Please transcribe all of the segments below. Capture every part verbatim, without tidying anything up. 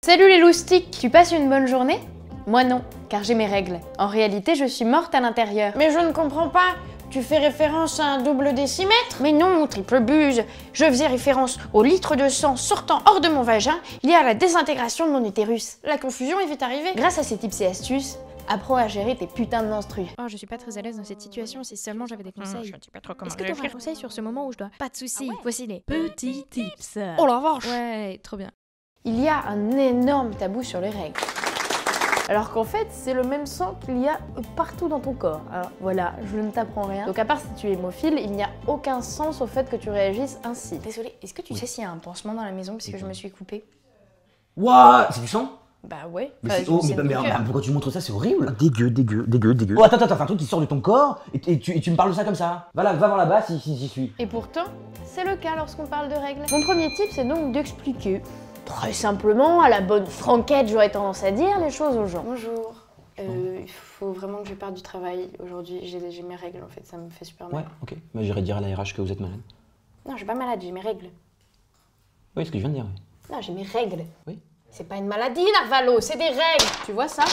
Salut les loustiques, tu passes une bonne journée? Moi non, car j'ai mes règles. En réalité, je suis morte à l'intérieur. Mais je ne comprends pas. Tu fais référence à un double décimètre? Mais non, triple buse. Je faisais référence au litre de sang sortant hors de mon vagin lié à la désintégration de mon utérus. La confusion est vite arrivée. Grâce à ces tips et astuces, apprends à gérer tes putains de menstrues. Oh, je suis pas très à l'aise dans cette situation, si seulement j'avais des conseils. Mmh, je ne sais pas trop comment Est-ce que tu aurais un conseil sur ce moment où je dois... Pas de soucis, ah ouais. Voici les petits tips. Oh la vache. Ouais, trop bien. Il y a un énorme tabou sur les règles. Alors qu'en fait, c'est le même sang qu'il y a partout dans ton corps. Alors voilà, je ne t'apprends rien. Donc à part si tu es hémophile, il n'y a aucun sens au fait que tu réagisses ainsi. Désolée, est-ce que tu oui. sais s'il y a un pansement dans la maison parce que je me suis coupée? Waouh, c'est du sang? Bah ouais. Mais bah, c'est oh, mais, mais, mais pourquoi tu montres ça? C'est horrible. Dégueu, dégueu, dégueu, dégueu. Oh attends, attends, t'as un truc qui sort de ton corps et, et, tu, et tu me parles de ça comme ça. Va là, va voir là-bas si, si j'y suis. Et pourtant, c'est le cas lorsqu'on parle de règles. Mon premier tip, c'est donc d'expliquer très simplement, à la bonne franquette, j'aurais tendance à dire les choses aux gens. Bonjour. Euh, il faut vraiment que je parte du travail aujourd'hui. J'ai mes règles en fait, ça me fait super mal. Ouais, ok. Bah, j'irai dire à la R H que vous êtes malade. Non, je suis pas malade, j'ai mes règles. Oui, ce que je viens de dire, oui. Non, j'ai mes règles. Oui. C'est pas une maladie, Narvalo, c'est des règles. Tu vois ça?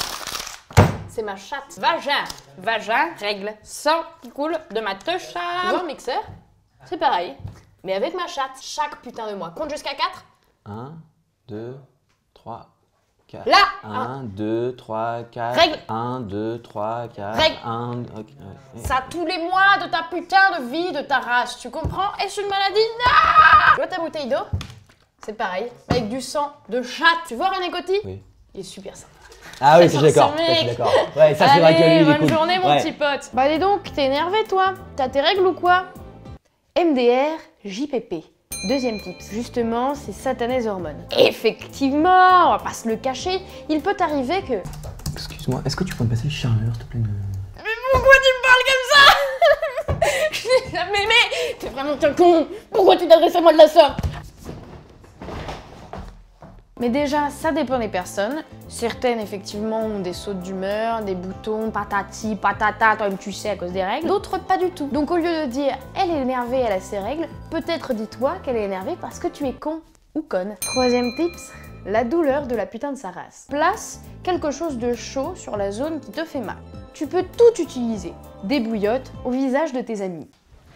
C'est ma chatte. Vagin. Vagin, règle. Sang qui coule de ma touche. Tu vois, mixeur? C'est pareil. Mais avec ma chatte, chaque putain de mois. Compte jusqu'à quatre. un, deux, trois, quatre. Là! un, deux, trois, quatre. Règle! un, deux, trois, quatre. Règle! un, okay. Ça tous les mois de ta putain de vie, de ta race. Tu comprends? Est-ce une maladie? Non! Tu vois ta bouteille d'eau? C'est pareil. Avec du sang de chatte. Tu vois René Coty? Oui. Il est super sympa. Ah oui, je suis d'accord. Je suis d'accord. Ouais, ça c'est vrai que lui, il est bonne cool. journée, mon ouais. petit pote. Bah dis donc, t'es énervé toi? T'as tes règles ou quoi? M D R, J P P. Deuxième tips, justement, ces satanées hormones. Effectivement, on va pas se le cacher, il peut arriver que... Excuse-moi, est-ce que tu peux me passer le chargeur, s'il te plaît? Mais pourquoi tu me parles comme ça? Je n'ai jamais aimé. T'es vraiment qu'un con. Pourquoi tu t'adresses à moi de la sorte? Mais déjà, ça dépend des personnes. Certaines, effectivement, ont des sautes d'humeur, des boutons, patati, patata, toi-même tu sais, à cause des règles. D'autres, pas du tout. Donc au lieu de dire « elle est énervée, elle a ses règles », peut-être dis-toi qu'elle est énervée parce que tu es con ou conne. Troisième tips, la douleur de la putain de sa race. Place quelque chose de chaud sur la zone qui te fait mal. Tu peux tout utiliser. Des bouillottes au visage de tes amis.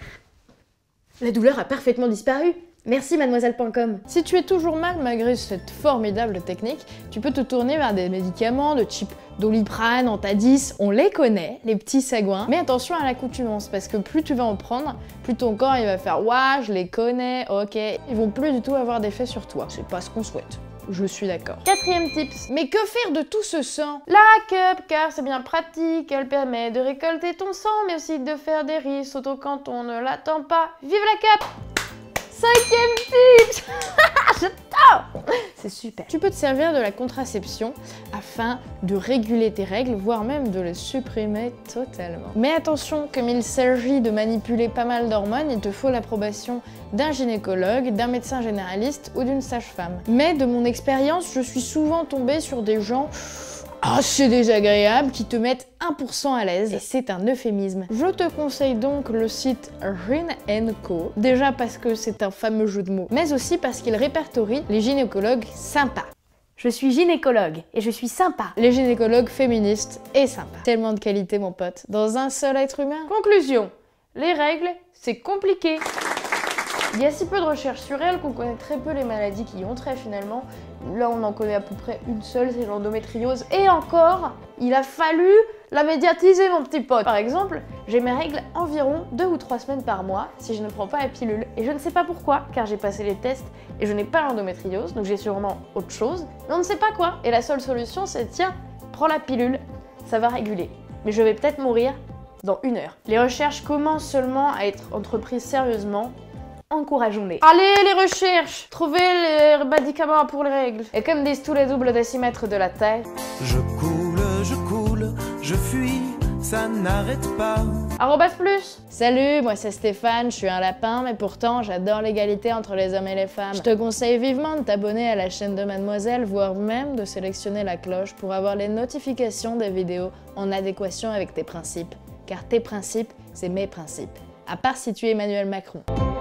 La douleur a parfaitement disparu. Merci mademoiselle point com. Si tu es toujours mal malgré cette formidable technique, tu peux te tourner vers des médicaments de type Doliprane, Antadis, on les connaît, les petits sagouins. Mais attention à l'accoutumance, parce que plus tu vas en prendre, plus ton corps il va faire « Ouah, je les connais, ok ». Ils vont plus du tout avoir d'effet sur toi. C'est pas ce qu'on souhaite. Je suis d'accord. Quatrième tips. Mais que faire de tout ce sang? La cup, car c'est bien pratique, elle permet de récolter ton sang, mais aussi de faire des risques autant quand on ne l'attend pas. Vive la cup! Cinquième tips. J'adore. C'est super. Tu peux te servir de la contraception afin de réguler tes règles, voire même de les supprimer totalement. Mais attention, comme il s'agit de manipuler pas mal d'hormones, il te faut l'approbation d'un gynécologue, d'un médecin généraliste ou d'une sage-femme. Mais de mon expérience, je suis souvent tombée sur des gens assez désagréables qui te mettent un pour cent à l'aise, et c'est un euphémisme. Je te conseille donc le site Gyn and Co, déjà parce que c'est un fameux jeu de mots, mais aussi parce qu'il répertorie les gynécologues sympas. Je suis gynécologue et je suis sympa. Les gynécologues féministes et sympas. Tellement de qualité mon pote, dans un seul être humain. Conclusion, les règles, c'est compliqué. Il y a si peu de recherches sur elles qu'on connaît très peu les maladies qui y ont trait finalement. Là on en connaît à peu près une seule, c'est l'endométriose. Et encore, il a fallu la médiatiser mon petit pote. Par exemple, j'ai mes règles environ deux ou trois semaines par mois si je ne prends pas la pilule. Et je ne sais pas pourquoi, car j'ai passé les tests et je n'ai pas l'endométriose, donc j'ai sûrement autre chose. Mais on ne sait pas quoi. Et la seule solution c'est tiens, prends la pilule, ça va réguler. Mais je vais peut-être mourir dans une heure. Les recherches commencent seulement à être entreprises sérieusement. Encourageons-les. Allez les recherches! Trouvez les médicaments pour les règles. Et comme disent tous les doubles décimètres de la Terre, je coule, je coule, je fuis, ça n'arrête pas. Arrobas plus. Salut, moi c'est Stéphane, je suis un lapin, mais pourtant j'adore l'égalité entre les hommes et les femmes. Je te conseille vivement de t'abonner à la chaîne de Mademoiselle, voire même de sélectionner la cloche pour avoir les notifications des vidéos en adéquation avec tes principes. Car tes principes, c'est mes principes. À part si tu es Emmanuel Macron.